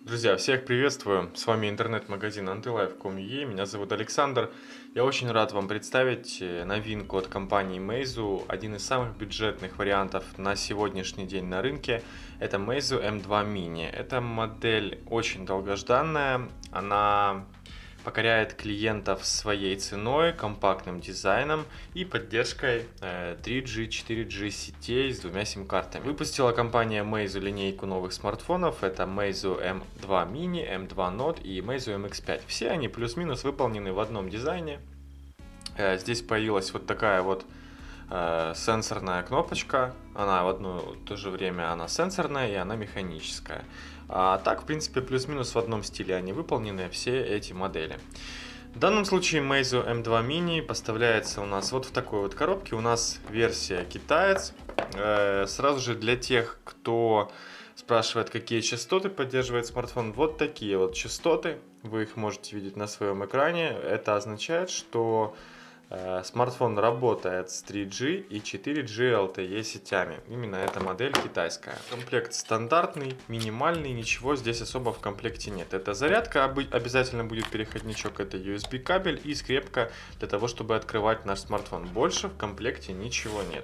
Друзья, всех приветствую! С вами интернет-магазин antilife.com.ua. Меня зовут Александр. Я очень рад вам представить новинку от компании Meizu. Один из самых бюджетных вариантов на сегодняшний день на рынке – это Meizu M2 Mini. Эта модель очень долгожданная. Она покоряет клиентов своей ценой, компактным дизайном и поддержкой 3G, 4G сетей с двумя сим-картами. Выпустила компания Meizu линейку новых смартфонов. Это Meizu M2 Mini, M2 Note и Meizu MX5. Все они плюс-минус выполнены в одном дизайне. Здесь появилась вот такая вот сенсорная кнопочка. Она в одно и то же время она сенсорная и она механическая. А так, в принципе, плюс-минус в одном стиле они выполнены, все эти модели. В данном случае Meizu M2 Mini поставляется у нас вот в такой вот коробке. У нас версия китаец. Сразу же для тех, кто спрашивает, какие частоты поддерживает смартфон, вот такие вот частоты. Вы их можете видеть на своем экране. Это означает, что смартфон работает с 3G и 4G LTE сетями. Именно эта модель китайская. Комплект стандартный, минимальный, ничего здесь особо в комплекте нет. Это зарядка, обязательно будет переходничок, это USB кабель и скрепка для того, чтобы открывать наш смартфон. Больше в комплекте ничего нет.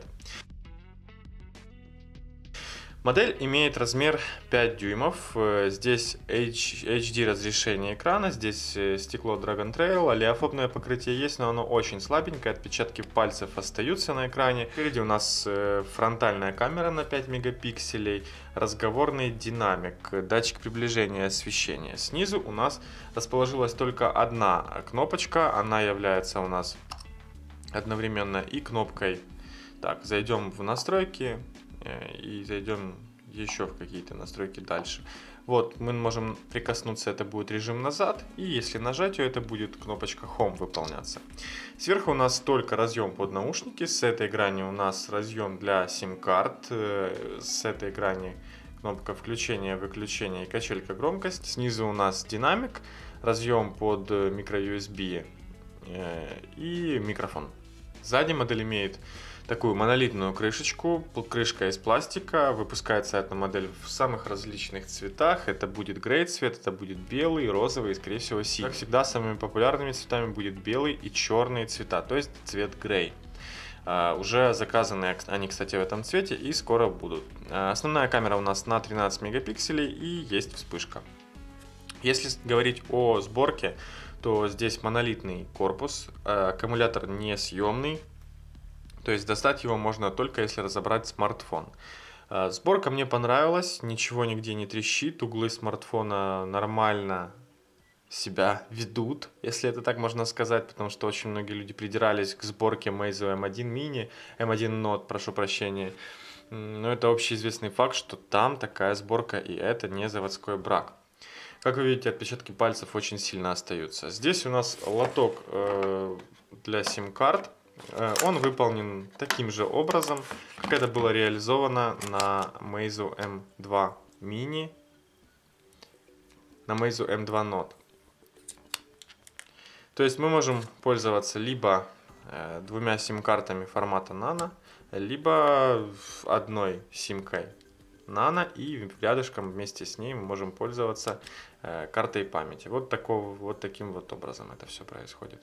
Модель имеет размер 5 дюймов, здесь HD разрешение экрана, здесь стекло Dragon Trail, олеофобное покрытие есть, но оно очень слабенькое, отпечатки пальцев остаются на экране. Впереди у нас фронтальная камера на 5 мегапикселей, разговорный динамик, датчик приближения освещения. Снизу у нас расположилась только одна кнопочка, она является у нас одновременно и кнопкой. Так, зайдем в настройки. И зайдем еще в какие-то настройки дальше. Вот, мы можем прикоснуться, это будет режим назад, и если нажать, это будет кнопочка Home выполняться. Сверху у нас только разъем под наушники, с этой грани у нас разъем для сим-карт, с этой грани кнопка включения, выключения и качелька громкости. Снизу у нас динамик, разъем под micro-USB и микрофон. Сзади модель имеет такую монолитную крышечку, крышка из пластика, выпускается эта модель в самых различных цветах, это будет грей цвет, это будет белый, розовый и скорее всего синий. Как всегда, самыми популярными цветами будет белый и черные цвета, то есть цвет грей. Уже заказаны они, кстати, в этом цвете и скоро будут. Основная камера у нас на 13 мегапикселей и есть вспышка. Если говорить о сборке, то здесь монолитный корпус, аккумулятор несъемный. То есть достать его можно только если разобрать смартфон. Сборка мне понравилась, ничего нигде не трещит, углы смартфона нормально себя ведут, если это так можно сказать, потому что очень многие люди придирались к сборке Meizu M1 Mini, M1 Note, прошу прощения. Но это общеизвестный факт, что там такая сборка, и это не заводской брак. Как вы видите, отпечатки пальцев очень сильно остаются. Здесь у нас лоток для сим-карт. Он выполнен таким же образом, как это было реализовано на Meizu M2 Mini, на Meizu M2 Note. То есть мы можем пользоваться либо двумя сим-картами формата Nano, либо одной симкой Nano, и рядышком вместе с ней мы можем пользоваться картой памяти. Вот таким вот образом это все происходит.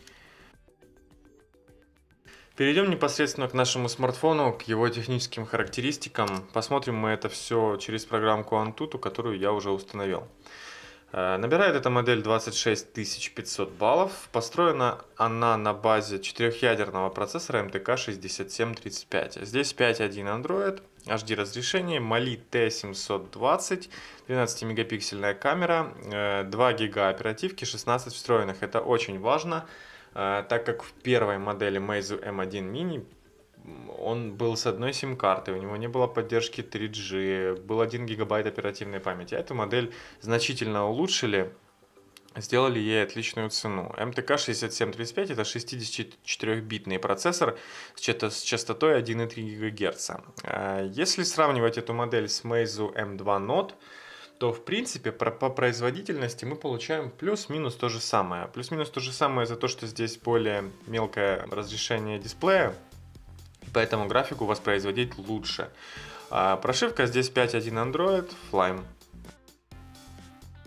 Перейдем непосредственно к нашему смартфону, к его техническим характеристикам. Посмотрим мы это все через программку Antutu, которую я уже установил. Набирает эта модель 26 500 баллов. Построена она на базе 4-ядерного процессора MTK 6735. Здесь 5.1 Android, HD разрешение, Mali T720, 12-мегапиксельная камера, 2 гига оперативки, 16 встроенных. Это очень важно, так как в первой модели Meizu M1 Mini он был с одной сим-картой, у него не было поддержки 3G, был 1 гигабайт оперативной памяти. Эту модель значительно улучшили, сделали ей отличную цену. MTK 6735 это 64-битный процессор с частотой 1,3 ГГц. Если сравнивать эту модель с Meizu M2 Note, то в принципе по производительности мы получаем плюс-минус то же самое. Плюс-минус то же самое за то, что здесь более мелкое разрешение дисплея, поэтому графику воспроизводить лучше. Прошивка здесь 5.1 Android, Flyme.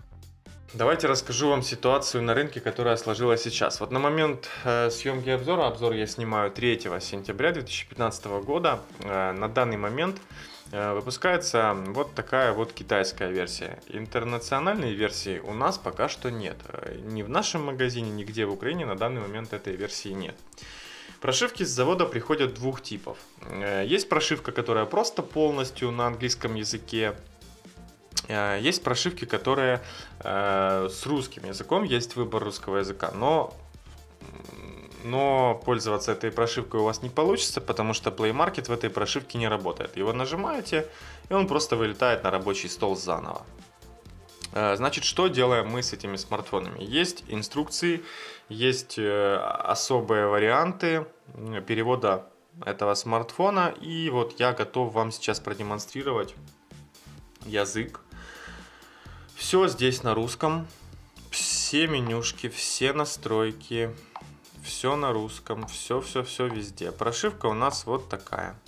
Давайте расскажу вам ситуацию на рынке, которая сложилась сейчас. Вот на момент съемки обзора, обзор я снимаю 3 сентября 2015 года, на данный момент выпускается вот такая вот китайская версия. Интернациональной версии у нас пока что нет. Ни в нашем магазине, нигде в Украине на данный момент этой версии нет. Прошивки с завода приходят двух типов. Есть прошивка, которая просто полностью на английском языке. Есть прошивки, которые с русским языком, есть выбор русского языка, но пользоваться этой прошивкой у вас не получится, потому что Play Market в этой прошивке не работает. Его нажимаете, и он просто вылетает на рабочий стол заново. Значит, что делаем мы с этими смартфонами? Есть инструкции, есть особые варианты перевода этого смартфона, и вот я готов вам сейчас продемонстрировать язык. Все здесь на русском, все менюшки, все настройки, все на русском, все везде. Прошивка у нас вот такая.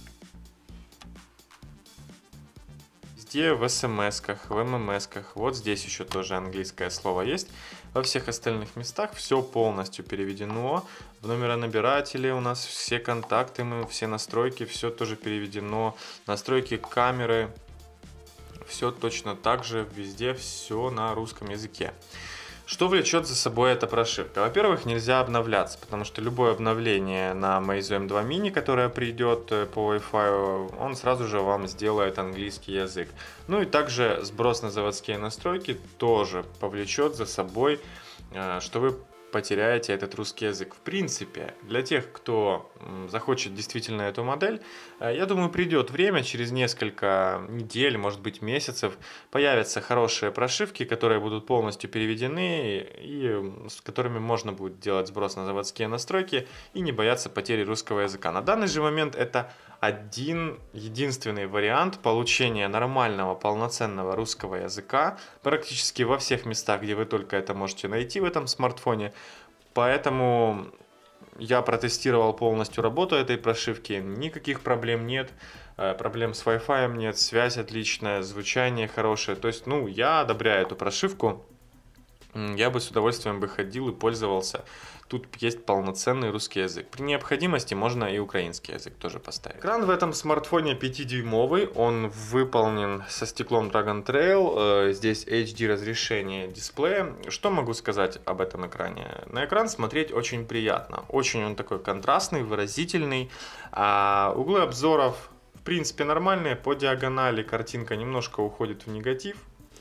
Везде в смс-ках, в ммс-ках, вот здесь еще тоже английское слово есть. Во всех остальных местах все полностью переведено. В номеронабирателе у нас все контакты, все настройки, все тоже переведено. Настройки камеры. Все точно так же, везде все на русском языке. Что влечет за собой эта прошивка? Во-первых, нельзя обновляться, потому что любое обновление на Meizu M2 Mini, которое придет по Wi-Fi, он сразу же вам сделает английский язык. Ну и также сброс на заводские настройки тоже повлечет за собой, что вы потеряете этот русский язык. В принципе, для тех, кто захочет действительно эту модель, я думаю, придет время, через несколько недель, может быть месяцев, появятся хорошие прошивки, которые будут полностью переведены и с которыми можно будет делать сброс на заводские настройки и не бояться потери русского языка. На данный же момент это один единственный вариант получения нормального полноценного русского языка практически во всех местах, где вы только это можете найти в этом смартфоне. Поэтому я протестировал полностью работу этой прошивки, никаких проблем нет, проблем с Wi-Fi нет, связь отличная, звучание хорошее. То есть, я одобряю эту прошивку, я бы с удовольствием ходил и пользовался. Тут есть полноценный русский язык. При необходимости можно и украинский язык тоже поставить. Экран в этом смартфоне 5-дюймовый, он выполнен со стеклом Dragon Trail, здесь HD разрешение дисплея. Что могу сказать об этом экране? На экран смотреть очень приятно, очень он такой контрастный, выразительный, углы обзоров в принципе нормальные, по диагонали картинка немножко уходит в негатив.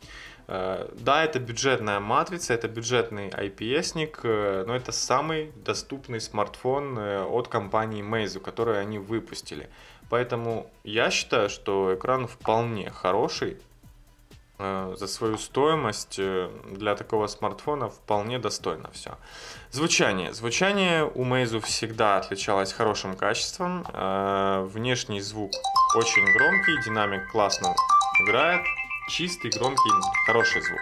Да, это бюджетная матрица, это бюджетный IPS-ник, но это самый доступный смартфон от компании Meizu, который они выпустили. Поэтому я считаю, что экран вполне хороший, за свою стоимость для такого смартфона вполне достойно все. Звучание. Звучание у Meizu всегда отличалось хорошим качеством. Внешний звук очень громкий, динамик классно играет. Чистый, громкий, хороший звук.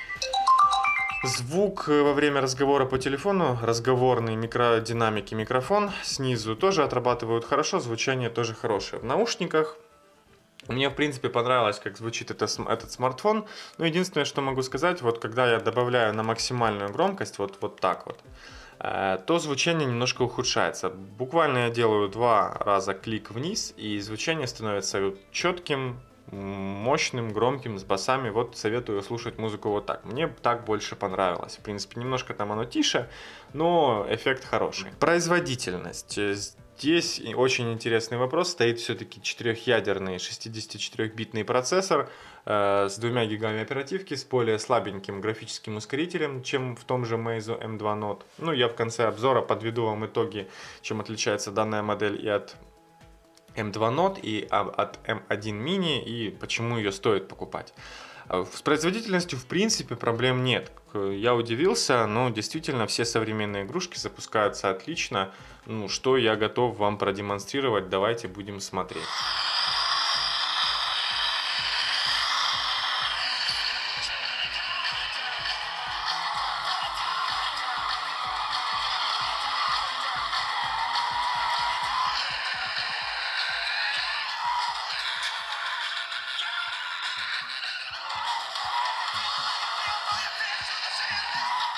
Звук во время разговора по телефону, разговорный динамик и микрофон снизу тоже отрабатывают хорошо, звучание тоже хорошее. В наушниках мне в принципе понравилось, как звучит этот смартфон, но единственное, что могу сказать, вот когда я добавляю на максимальную громкость, вот так вот, то звучание немножко ухудшается. Буквально я делаю 2 раза клик вниз, и звучание становится четким, мощным, громким, с басами. Вот советую слушать музыку вот так. Мне так больше понравилось. В принципе, немножко там оно тише, но эффект хороший. Производительность. Здесь очень интересный вопрос. Стоит все-таки 4-ядерный 64-битный процессор с 2 гигами оперативки, с более слабеньким графическим ускорителем, чем в том же Meizu M2 Note. Я в конце обзора подведу вам итоги, чем отличается данная модель и от M2 Note, и от M1 Mini, и почему ее стоит покупать. С производительностью в принципе проблем нет. Я удивился, но действительно все современные игрушки запускаются отлично. Что я готов вам продемонстрировать, давайте будем смотреть.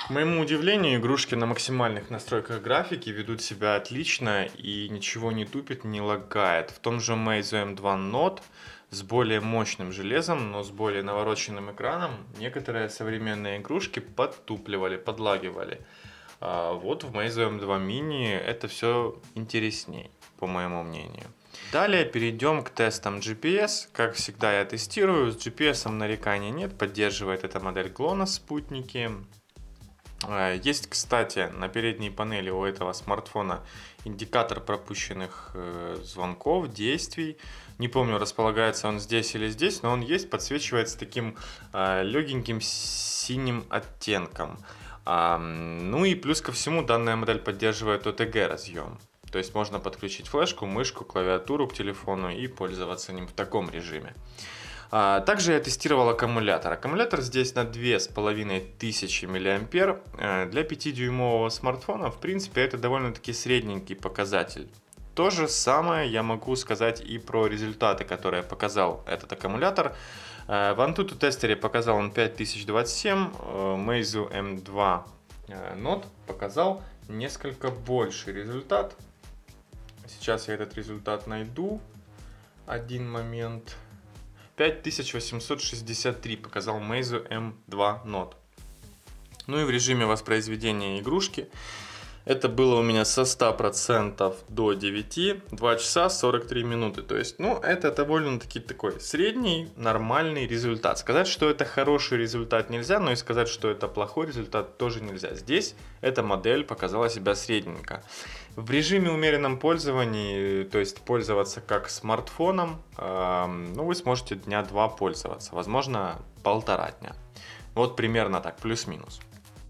К моему удивлению, игрушки на максимальных настройках графики ведут себя отлично и ничего не тупит, не лагает. В том же Meizu M2 Note с более мощным железом, но с более навороченным экраном некоторые современные игрушки подтупливали, подлагивали. А вот в Meizu M2 Mini это все интересней, по моему мнению. Далее перейдем к тестам GPS. Как всегда я тестирую, с GPS нареканий нет, поддерживает эта модель GLONASS спутники. Есть, кстати, на передней панели у этого смартфона индикатор пропущенных звонков, действий. Не помню, располагается он здесь или здесь, но он есть, подсвечивается таким легеньким синим оттенком. Ну и плюс ко всему данная модель поддерживает OTG разъем. То есть можно подключить флешку, мышку, клавиатуру к телефону и пользоваться ним в таком режиме. Также я тестировал аккумулятор. Аккумулятор здесь на 2500 мАh. Для 5-дюймового смартфона, в принципе, это довольно-таки средненький показатель. То же самое я могу сказать и про результаты, которые показал этот аккумулятор. В Antutu тестере показал он 5027, Meizu M2 Note показал несколько больший результат. Сейчас я этот результат найду. Один момент. 5863 показал Meizu M2 Note. Ну и в режиме воспроизведения игрушки это было у меня со 100% до 9, 2 часа 43 минуты. То есть, ну, это довольно-таки такой средний, нормальный результат. Сказать, что это хороший результат нельзя, но и сказать, что это плохой результат тоже нельзя. Здесь эта модель показала себя средненько. В режиме умеренном пользовании, то есть пользоваться как смартфоном, ну, вы сможете дня 2 пользоваться, возможно, 1,5 дня. Вот примерно так, плюс-минус.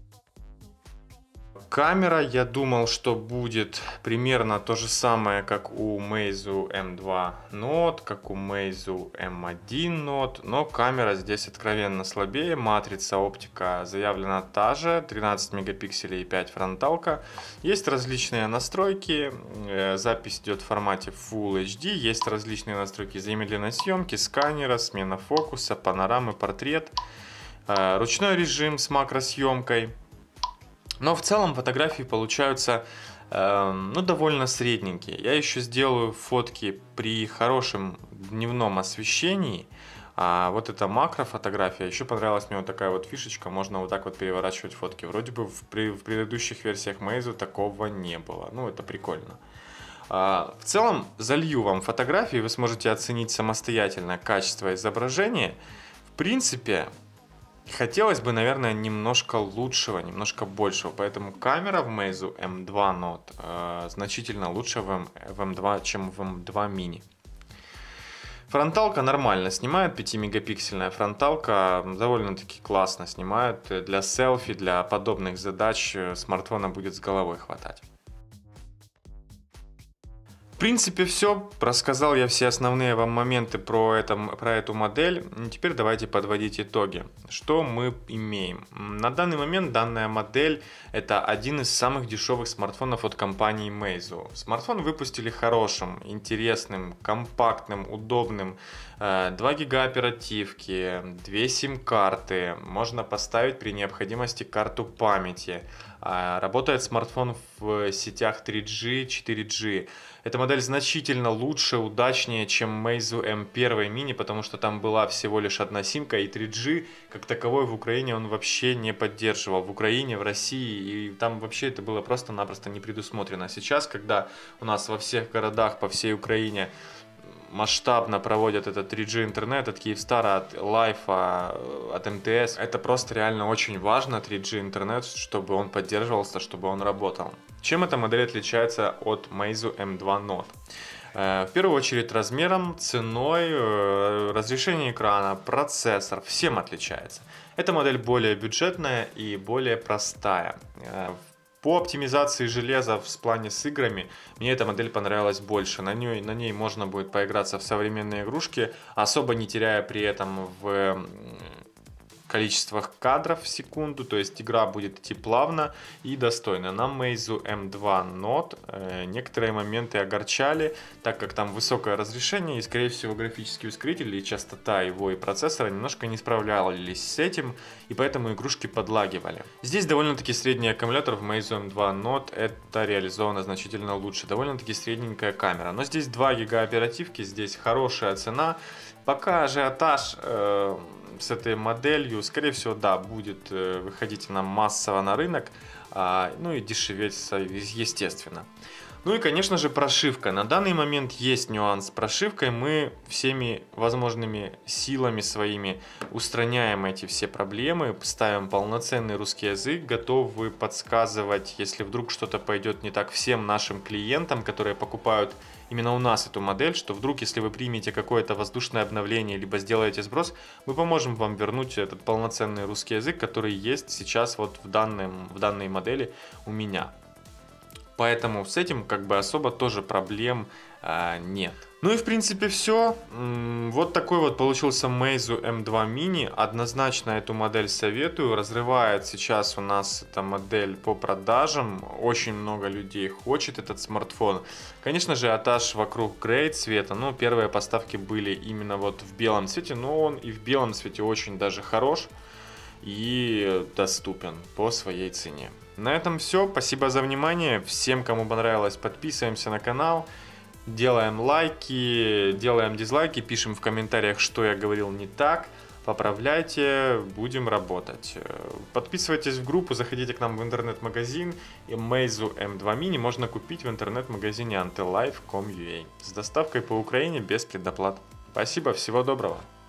Камера, я думал, что будет примерно то же самое, как у Meizu M2 Note, как у Meizu M1 Note, но камера здесь откровенно слабее, матрица, оптика заявлена та же, 13 мегапикселей и 5 фронталка. Есть различные настройки, запись идет в формате Full HD, есть различные настройки замедленной съемки, сканера, смена фокуса, панорамы, портрет, ручной режим с макросъемкой. Но в целом фотографии получаются ну, довольно средненькие. Я еще сделаю фотки при хорошем дневном освещении. А вот эта макрофотография, еще понравилась мне вот такая вот фишечка, можно вот так вот переворачивать фотки. Вроде бы в предыдущих версиях Meizu такого не было. Ну, это прикольно. В целом залью вам фотографии, вы сможете оценить самостоятельно качество изображения. В принципе, хотелось бы, наверное, немножко лучшего, немножко большего, поэтому камера в Meizu M2 Note значительно лучше в M2, чем в M2 Mini. Фронталка нормально снимает, 5-мегапиксельная фронталка довольно-таки классно снимает. Для селфи, для подобных задач смартфона будет с головой хватать. В принципе, все. Рассказал я все основные вам моменты про эту модель. Теперь давайте подводить итоги. Что мы имеем? На данный момент данная модель это один из самых дешевых смартфонов от компании Meizu. Смартфон выпустили хорошим, интересным, компактным, удобным. 2 гига оперативки, 2 сим-карты. Можно поставить при необходимости карту памяти. Работает смартфон в сетях 3G, 4G. Эта модель значительно лучше, удачнее, чем Meizu M1 Mini, потому что там была всего лишь одна симка, и 3G как таковой в Украине он вообще не поддерживал. В Украине, в России, и там вообще это было просто-напросто не предусмотрено. Сейчас, когда у нас во всех городах по всей Украине масштабно проводят этот 3G интернет от Kyivstar, от Лайфа, от МТС. Это просто реально очень важно, 3G интернет, чтобы он поддерживался, чтобы он работал. Чем эта модель отличается от Meizu M2 Note? В первую очередь размером, ценой, разрешением экрана, процессор, всем отличается. Эта модель более бюджетная и более простая. По оптимизации железа в плане с играми, мне эта модель понравилась больше. На ней можно будет поиграться в современные игрушки, особо не теряя при этом в количествах кадров в секунду, то есть игра будет идти плавно и достойно. На Meizu M2 Note некоторые моменты огорчали, так как там высокое разрешение и, скорее всего, графический ускоритель и частота его и процессора немножко не справлялись с этим, и поэтому игрушки подлагивали. Здесь довольно-таки средний аккумулятор в Meizu M2 Note, это реализовано значительно лучше, довольно-таки средненькая камера, но здесь 2 ГБ оперативки, здесь хорошая цена, пока ажиотаж с этой моделью, скорее всего, да, будет выходить она массово на рынок, ну и дешеветь, естественно. Ну и, конечно же, прошивка. На данный момент есть нюанс с прошивкой. Мы всеми возможными силами своими устраняем эти все проблемы, ставим полноценный русский язык, готовы подсказывать, если вдруг что-то пойдет не так, всем нашим клиентам, которые покупают именно у нас эту модель, что вдруг, если вы примете какое-то воздушное обновление, либо сделаете сброс, мы поможем вам вернуть этот полноценный русский язык, который есть сейчас вот в данной модели у меня. Поэтому с этим как бы особо тоже проблем нет. Ну и в принципе все. Вот такой вот получился Meizu M2 Mini. Однозначно эту модель советую. Разрывает сейчас у нас эта модель по продажам. Очень много людей хочет этот смартфон. Конечно же, ажиотаж вокруг грей цвета. Ну, первые поставки были именно вот в белом цвете. Но он и в белом цвете очень даже хорош и доступен по своей цене. На этом все. Спасибо за внимание. Всем, кому понравилось, подписываемся на канал. Делаем лайки, делаем дизлайки, пишем в комментариях, что я говорил не так. Поправляйте, будем работать. Подписывайтесь в группу, заходите к нам в интернет-магазин. И Meizu M2 Mini можно купить в интернет-магазине antelife.com.ua с доставкой по Украине без предоплат. Спасибо, всего доброго.